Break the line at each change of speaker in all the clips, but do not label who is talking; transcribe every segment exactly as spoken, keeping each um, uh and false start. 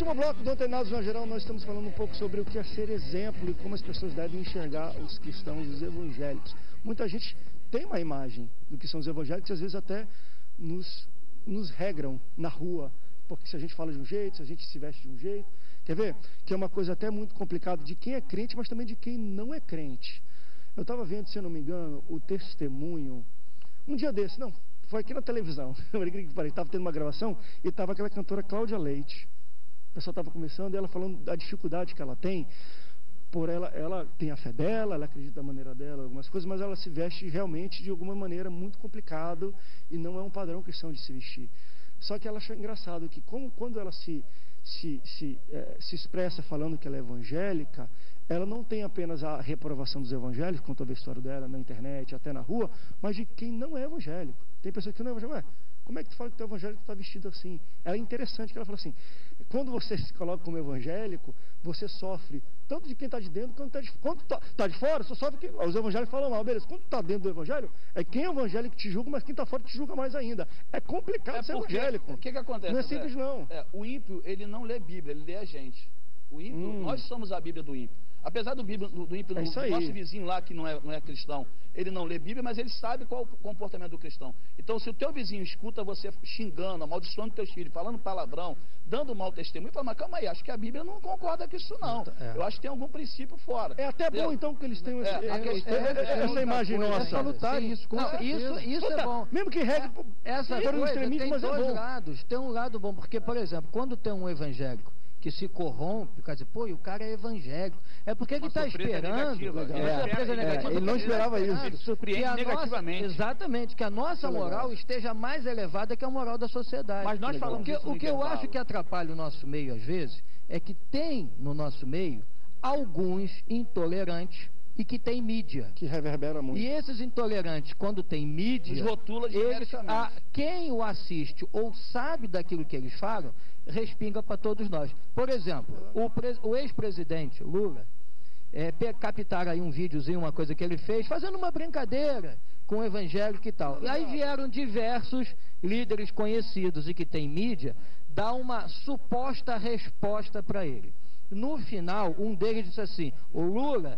último bloco do Antenados na Geral, nós estamos falando um pouco sobre o que é ser exemplo e como as pessoas devem enxergar os cristãos, os evangélicos. Muita gente tem uma imagem do que são os evangélicos e às vezes até nos, nos regram na rua, porque se a gente fala de um jeito, se a gente se veste de um jeito, quer ver? Que é uma coisa até muito complicada de quem é crente, mas também de quem não é crente. Eu estava vendo, se eu não me engano, o testemunho, um dia desse, não, foi aqui na televisão, estava tendo uma gravação e estava aquela cantora Cláudia Leite. O pessoal estava começando e ela falando da dificuldade que ela tem, por ela, ela tem a fé dela, ela acredita da maneira dela, algumas coisas, mas ela se veste realmente de alguma maneira muito complicado e não é um padrão cristão de se vestir. Só que ela achou engraçado que como, quando ela se, se, se, eh, se expressa falando que ela é evangélica, ela não tem apenas a reprovação dos evangélicos, contou a história dela na internet, até na rua, mas de quem não é evangélico. Tem pessoas que não é evangélico. Ué, como é que tu fala que tu é evangélico e tu está vestido assim? Ela é interessante que ela fala assim, quando você se coloca como evangélico, você sofre tanto de quem está de dentro quanto tá de, quando está tá de fora, só sofre que os evangélicos falam mal, beleza, quando tu está dentro do evangelho, é quem é evangélico que te julga, mas quem está fora te julga mais ainda. É complicado
é
ser
porque,
evangélico.
O que que acontece?
Não é simples, não.
É, o ímpio, ele não lê Bíblia, ele lê a gente. O ímpio, hum. nós somos a Bíblia do ímpio. Apesar do, Bíblia, do, do ímpio, é do nosso vizinho lá, que não é, não é cristão, ele não lê Bíblia, mas ele sabe qual é o comportamento do cristão. Então, se o teu vizinho escuta você xingando, amaldiçoando teus filhos, falando palavrão, dando mau testemunho, fala, mas calma aí, acho que a Bíblia não concorda com isso, não. É. Eu acho que tem algum princípio fora.
É até
entendeu?
Bom, então, que eles tenham esse, é, é, é, é, essa imagem nossa.
É salutar isso, com
não, isso, isso é bom.
Mesmo que regue
essa
por um extremismo, mas é bom.
Tem dois lados, tem um lado bom, porque, por exemplo, quando tem um evangélico que se corrompe, quer dizer, pô, e o cara é evangélico. É porque ele está esperando.
Negativa.
É,
surpresa
é,
negativa.
ele não esperava isso.
Ele surpreende
que
negativamente.
Nossa, exatamente, que a nossa moral esteja mais elevada que a moral da sociedade.
Mas nós falamos
Porque,
isso no
o que eu acho que atrapalha o nosso meio, às vezes, é que tem no nosso meio alguns intolerantes e que tem mídia.
Que reverbera muito.
E esses intolerantes, quando tem mídia,
Os rotula
eles, a, quem o assiste ou sabe daquilo que eles falam, respinga para todos nós. Por exemplo, o, o ex-presidente Lula, é, captaram aí um videozinho, uma coisa que ele fez, fazendo uma brincadeira com o evangélico e tal. E aí vieram diversos líderes conhecidos e que têm mídia, dar uma suposta resposta para ele. No final, um deles disse assim, o Lula...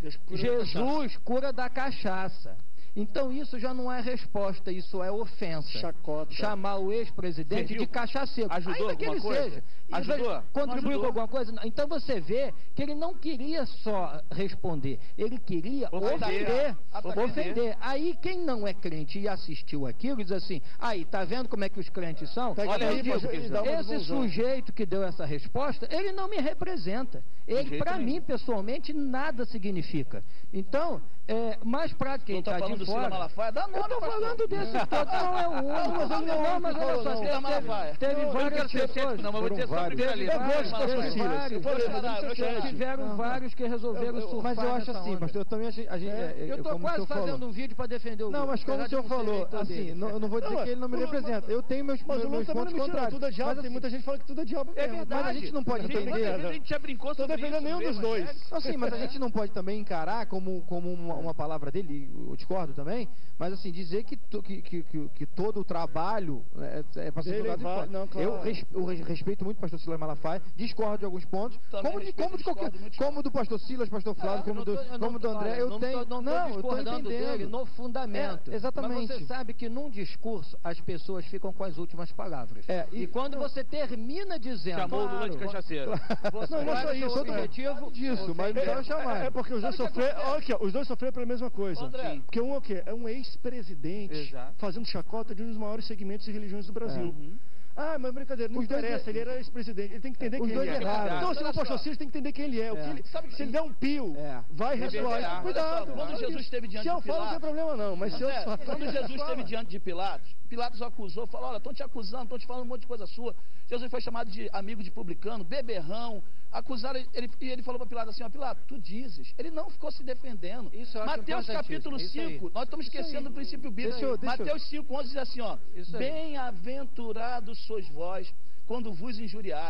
Jesus cura da cachaça. Então isso já não é resposta, isso é ofensa.
Chacota.
Chamar o ex-presidente de cachaceiro.
Ajudou
ainda que ele
coisa?
seja.
Ajudou?
Contribuiu com alguma coisa? Então você vê que ele não queria só responder, ele queria ofender. Ofender. ofender. Aí quem não é crente e assistiu aquilo diz assim, aí, tá vendo como é que os crentes são?
Olha aí,
digo, esse sujeito que deu essa resposta, ele não me representa. Ele, para mim, pessoalmente, nada significa. Então, é, mais pra quem está de fora...
Malafaia, dá nome,
eu estou falando desse todo, não é o único. Não, não, não, mas olha só, teve, teve, teve
não,
várias pessoas...
Não, mas vou dizer só a primeira ali.
Eu gosto da sua
Vários, tiveram vários que resolveram surfar.
Mas eu acho assim, pastor, eu também achei...
Eu estou quase fazendo um vídeo para defender o...
Não, mas como o senhor falou, assim, eu não vou dizer que ele não me representa. Eu tenho meus pontos contrários.
Tudo é diabo, tem muita gente que fala que tudo é diabo.
É verdade.
Mas a gente não pode entender...
A gente já brincou sobre isso.
Estou defendendo nenhum dos dois.
Assim, mas a gente não pode também encarar como, como uma, uma palavra dele, eu discordo também, mas assim, dizer que, que, que, que, que todo o trabalho é, é para ser jogado fora. Não, claro. Eu, res, eu respeito muito o pastor Silas Malafaia, discordo de alguns pontos, como, de, como, de qualquer, como do pastor Silas, pastor Flávio, como, do, tô, como do André, eu
não
tenho...
Tô, não, não eu estou entendendo dele no fundamento.
É, exatamente.
Mas você sabe que num discurso as pessoas ficam com as últimas palavras. É, e, e quando não, você termina dizendo...
Chamou o Lula de cachaceiro.
Você
não, não só isso,
objetivo
disso, mas não chamar.
É, é porque os dois sofreram, olha aqui, ó, os dois sofreram pela mesma coisa.
André.
Porque um é o quê? É um ex-presidente fazendo chacota de um dos maiores segmentos de religiões do Brasil. É. Uhum. Ah, mas brincadeira, não os interessa, dois, ele era ex-presidente, ele tem que entender quem ele é. Erraram. Então, se não for Silas, tem que entender quem ele é. é. O que ele, sabe que se ele der um pio, é. vai ressoar. Cuidado.
Quando Jesus esteve diante de Pilatos...
Se eu falo, não tem problema não, mas se eu falo...
Quando Jesus esteve diante de Pilatos, Pilatos acusou, falou, olha, estão te acusando, estão te falando um monte de coisa sua. Jesus foi chamado de amigo de publicano, beberrão, acusaram ele, e ele falou para Pilatos assim, ó, Pilatos, tu dizes. Ele não ficou se defendendo. Isso Mateus capítulo cinco, nós estamos esquecendo do princípio bíblico. Deixa eu, deixa Mateus cinco, onze diz assim, ó, bem-aventurados sois vós, quando vos injuriarem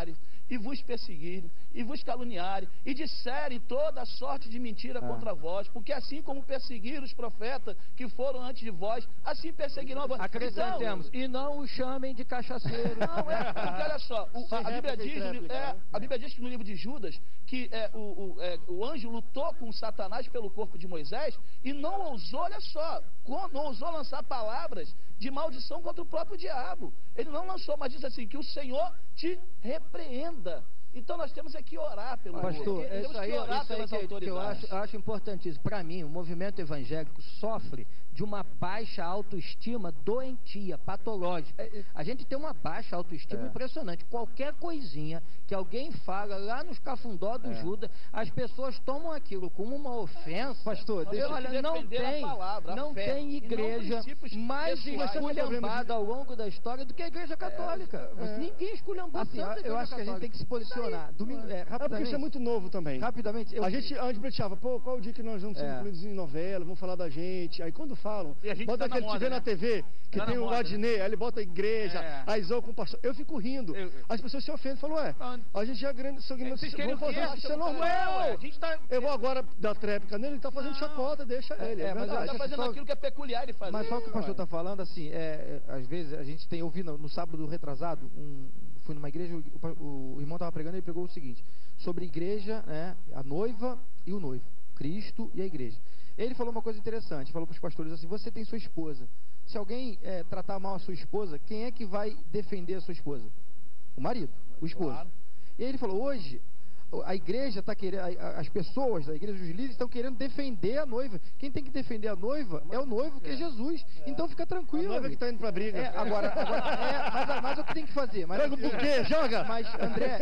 e vos perseguirem, e vos caluniarem, e disserem toda sorte de mentira ah. contra vós, porque assim como perseguiram os profetas que foram antes de vós, assim perseguirão a vós.
Acrescentemos, então, e não os chamem de cachaceiro.
Não, é, porque olha só, o, a, a, Bíblia diz, é, a Bíblia diz que no livro de Judas, que é, o, o, é, o anjo lutou com Satanás pelo corpo de Moisés, e não ousou, olha só, não ousou lançar palavras de maldição contra o próprio diabo. Ele não lançou, mas diz assim, que o Senhor te repreenda. Então nós temos é que orar pelo
pastor, é isso aí, orar isso aí pelas que, autoridades. Que eu acho, acho importantíssimo. Para mim, o movimento evangélico sofre de uma baixa autoestima doentia, patológica. A gente tem uma baixa autoestima é. impressionante. Qualquer coisinha que alguém fala lá nos cafundó do é. Judas, as pessoas tomam aquilo como uma ofensa.
Pastor, deixa
olha, não tem,
palavra,
não tem igreja mais esculhambada ao longo da história do que a Igreja Católica. É. É. Ninguém esculhambou
assim,
tanto a
Eu acho
Católica.
que a gente tem que se posicionar. Domingo, é, rapidamente.
É porque isso é muito novo também.
Rapidamente. Eu...
A gente antes pleiteava, pô, qual o dia que nós vamos ser é. incluídos em novela, vamos falar da gente. Aí quando falam, bota aquele que vê na T V, que tá tem o Ladinei, aí ele bota a igreja, é. a Isol com o pastor. Eu fico rindo. Eu, eu... As pessoas se ofendem, falam, ué, a gente já é grande, vamos fazer isso, é normal. Tá... Eu vou agora dar tréplica nele, ele tá fazendo não. chacota, deixa é, ele. É,
é mas ele tá fazendo só... aquilo que é peculiar de fazer.
Mas só o que o pastor tá falando, assim, é, às vezes a gente tem ouvido no sábado retrasado, um, fui numa igreja, o, o irmão tava pregando e ele pregou o seguinte, sobre igreja, né, a noiva e o noivo, Cristo e a igreja. Ele falou uma coisa interessante, falou para os pastores assim, você tem sua esposa, se alguém é, tratar mal a sua esposa, quem é que vai defender a sua esposa? O marido, o esposo. Claro. E ele falou, hoje, a igreja está querendo, as pessoas da igreja, os líderes estão querendo defender a noiva. Quem tem que defender a noiva é o noivo, que é, é Jesus. É. Então fica tranquilo. A
noiva que está indo para a briga.
É, agora, agora é, mas, mas o que tem que fazer? Mas,
Pega o buquê, joga!
Mas, André,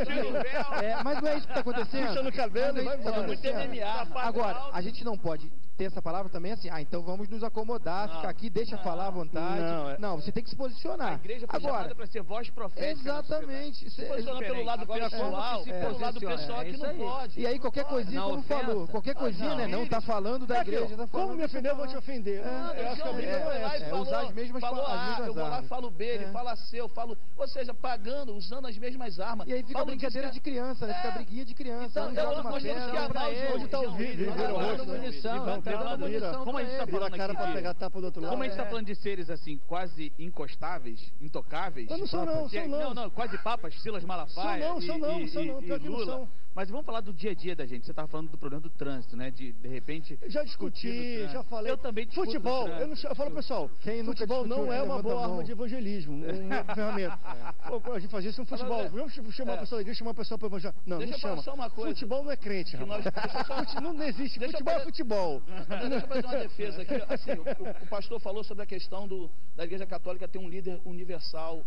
é, mas não é isso que está acontecendo.
Puxa no cabelo, vai embora.
Agora, a gente não pode ter essa palavra também assim, ah, então vamos nos acomodar, não, ficar aqui, deixa não, falar à vontade. Não, é... não, você tem que se posicionar.
A igreja foi
agora
para ser voz profética.
Exatamente.
Se posicionando pelo lado pessoal, é, pelo lado pessoal é que não pode.
E aí qualquer coisinha, como falou, qualquer coisinha, né? Não está falando da igreja, tá falando.
Como me ofender, eu vou te ofender.
Eu acho que a briga é usar as mesmas palavras. Eu vou lá, falo B, ele fala C, eu falo, ou seja, pagando, usando as mesmas armas.
E aí fica brincadeira de criança, né? Fica briguinha de criança.
Então, nós temos que amar ele.
Hoje está o vídeo,
Como a gente está falando
cara para pegar tapa do outro lado.
Como a gente está é. falando de seres assim, quase incostáveis, intocáveis.
Eu não sou não, sou não.
Não, não, quase papas, Silas Malafaia.
Sou não, sou não, e, sou não, pior que não são.
Mas vamos falar do dia a dia da gente. Você estava falando do problema do trânsito, né? De, de repente...
Já discuti, já falei.
Eu também discuto.
Futebol, eu, não, eu falo, pessoal, Quem futebol não é uma boa arma de evangelismo, uma ferramenta. É. A gente fazia isso no futebol. Vamos chamar a pessoa da igreja, chamar a pessoa para evangelizar. Não,
Deixa
não chama.
Só uma coisa.
Futebol não é crente, rapaz. Nós, não, não existe. Deixa futebol é futebol.
Deixa eu fazer uma defesa aqui. Assim, o, o pastor falou sobre a questão do, da igreja católica ter um líder universal,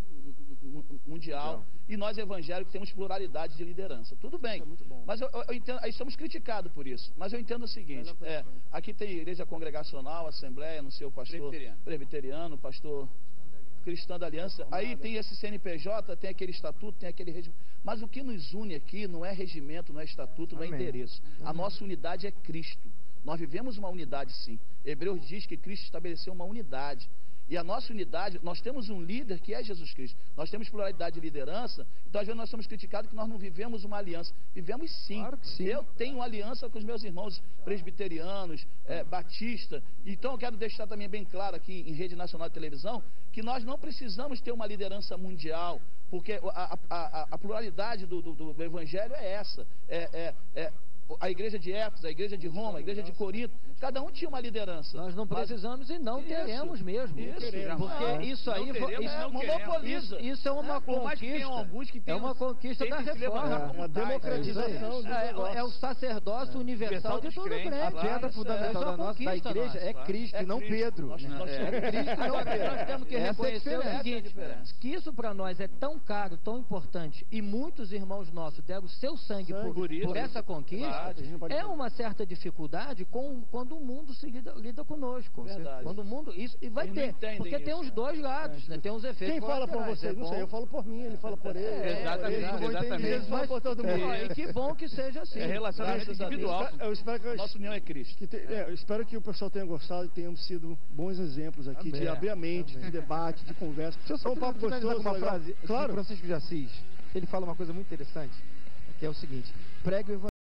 mundial, e nós evangélicos temos pluralidade de liderança. Tudo bem, é mas eu, eu entendo, aí somos criticados por isso, mas eu entendo o seguinte, é, aqui tem igreja congregacional, assembleia, não sei, o pastor presbiteriano, presbiteriano pastor cristão da aliança, aí tem esse C N P J, tem aquele estatuto, tem aquele regimento, mas o que nos une aqui não é regimento, não é estatuto, não é endereço. A nossa unidade é Cristo. Nós vivemos uma unidade, sim. Hebreus diz que Cristo estabeleceu uma unidade. E a nossa unidade, nós temos um líder que é Jesus Cristo. Nós temos pluralidade de liderança, então às vezes nós somos criticados que nós não vivemos uma aliança. Vivemos sim.
Claro que sim.
Eu tenho uma aliança com os meus irmãos presbiterianos, é, batista. Então eu quero deixar também bem claro aqui em rede nacional de televisão, que nós não precisamos ter uma liderança mundial, porque a, a, a, a pluralidade do, do, do evangelho é essa. É, é, é a igreja de Éfeso, a igreja de Roma, a igreja de Corinto, cada um tinha uma liderança.
Nós não precisamos mas... e não isso, teremos mesmo.
Isso,
porque
não,
isso aí
não teremos,
isso
não
monopoliza. Isso, isso é uma é, conquista.
Alguns que
é uma conquista da reforma.
É, a democratização
é, é, é o sacerdócio é. universal de todo crente.
A pedra fundamental da nossa da igreja é Cristo e não Pedro.
É Cristo e não Pedro. Nós temos que reconhecer o seguinte, que isso para nós é tão caro, tão importante, e muitos irmãos nossos deram seu sangue por essa conquista. É uma certa dificuldade com, quando o mundo se lida, lida conosco.
Verdade.
Quando o mundo. Isso, e vai ter. Porque isso, tem os dois lados, é. né? Tem os efeitos.
Quem fala por você? É não sei, eu falo por mim, ele fala por ele.
É, exatamente.
Ele,
exatamente.
Mas, por todo mundo.
É. E que bom que seja assim.
É relacionamento individual.
Eu espero que eu,
Nossa união é Cristo.
Que te, é, eu espero que o pessoal tenha gostado e tenhamos sido bons exemplos aqui. Amém. De abrir a mente, Amém. de debate, de conversa.
Deixa eu só um papo gostoso. Uma frase. Claro. Francisco de Assis. ele fala uma coisa muito interessante, que é o seguinte: pregue o evangelho.